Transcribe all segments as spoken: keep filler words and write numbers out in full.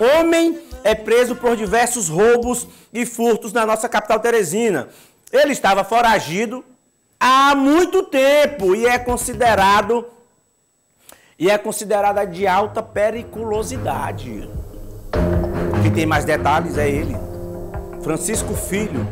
Homem é preso por diversos roubos e furtos na nossa capital teresina. Ele estava foragido há muito tempo e é considerado e é considerada de alta periculosidade. Quem tem mais detalhes é ele, Francisco Filho,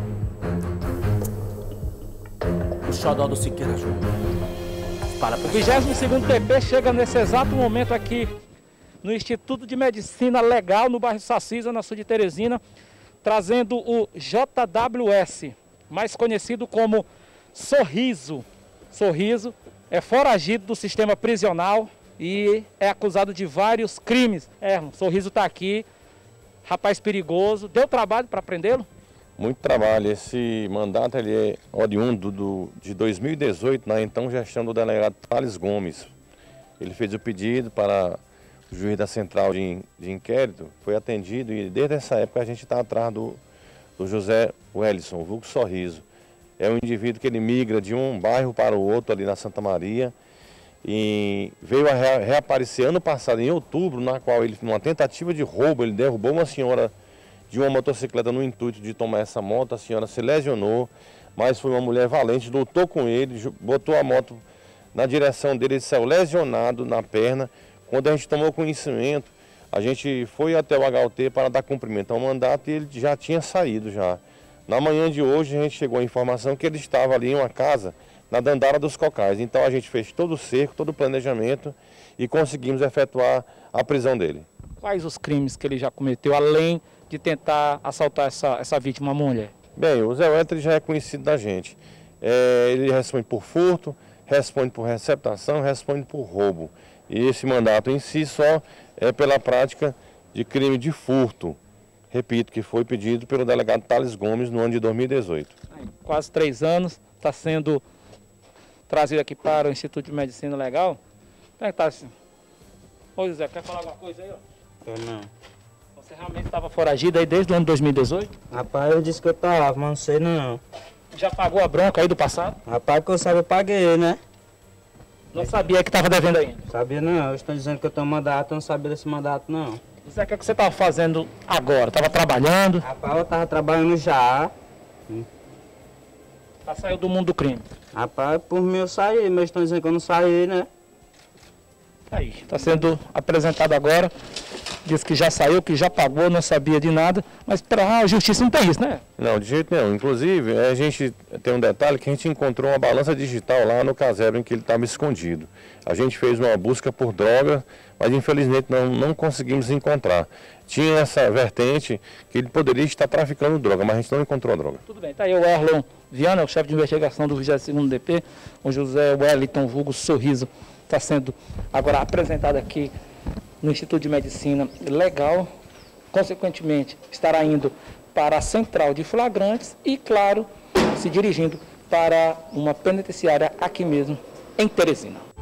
o xodó do Siqueira Júnior. Para O vigésimo segundo T P chega nesse exato momento aqui no Instituto de Medicina Legal, no bairro Sacisa, na sul de Teresina, trazendo o J W S, mais conhecido como Sorriso. Sorriso é foragido do sistema prisional e é acusado de vários crimes. É, Sorriso está aqui, rapaz perigoso. Deu trabalho para prendê-lo? Muito trabalho. Esse mandato ele é oriundo do, de dois mil e dezoito, na então gestão do delegado Thales Gomes. Ele fez o pedido para o juiz da central de, de inquérito, foi atendido e desde essa época a gente está atrás do, do José Wellison, o vulgo Sorriso. É um indivíduo que ele migra de um bairro para o outro ali na Santa Maria e veio a reaparecer ano passado, em outubro, na qual ele, numa tentativa de roubo, ele derrubou uma senhora de uma motocicleta no intuito de tomar essa moto. A senhora se lesionou, mas foi uma mulher valente, lutou com ele, botou a moto na direção dele, ele saiu lesionado na perna. Quando a gente tomou conhecimento, a gente foi até o H U T para dar cumprimento ao mandato e ele já tinha saído já. Na manhã de hoje a gente chegou a informação que ele estava ali em uma casa na Dandara dos Cocais. Então a gente fez todo o cerco, todo o planejamento e conseguimos efetuar a prisão dele. Quais os crimes que ele já cometeu, além de tentar assaltar essa, essa vítima, uma mulher? Bem, o Zé Wellington já é conhecido da gente. É, ele responde por furto, responde por receptação, responde por roubo. E esse mandato em si só é pela prática de crime de furto. Repito, que foi pedido pelo delegado Thales Gomes no ano de dois mil e dezoito. Quase três anos, está sendo trazido aqui para o Instituto de Medicina Legal. Como é que está assim? Ô José, quer falar alguma coisa aí? Ó? Eu não. Você realmente estava foragido aí desde o ano dois mil e dezoito? Rapaz, eu disse que eu estava, mas não sei não. Já pagou a bronca aí do passado? Rapaz, que eu sabe, eu paguei, né? Não sabia que estava devendo ainda? Sabia não, eu estou dizendo que eu tenho mandato, eu não sabia desse mandato não. José, o que, é que você estava fazendo agora? Estava trabalhando? Rapaz, eu estava trabalhando já. Já saiu do mundo do crime? Rapaz, por mim eu saí, mas estão dizendo que eu não saí, né? Aí, está sendo apresentado agora. Diz que já saiu, que já pagou, não sabia de nada. Mas para a justiça não tem isso, né? Não, de jeito nenhum. Inclusive, a gente tem um detalhe que a gente encontrou uma balança digital lá no casebre em que ele estava escondido. A gente fez uma busca por droga, mas infelizmente não, não conseguimos encontrar. Tinha essa vertente que ele poderia estar traficando droga, mas a gente não encontrou a droga. Tudo bem, está aí o Erlon Viana, o chefe de investigação do vigésimo segundo D P, o José Wellington vulgo Sorriso, está sendo agora apresentado aqui no Instituto de Medicina Legal. Consequentemente, estará indo para a central de flagrantes e, claro, se dirigindo para uma penitenciária aqui mesmo, em Teresina.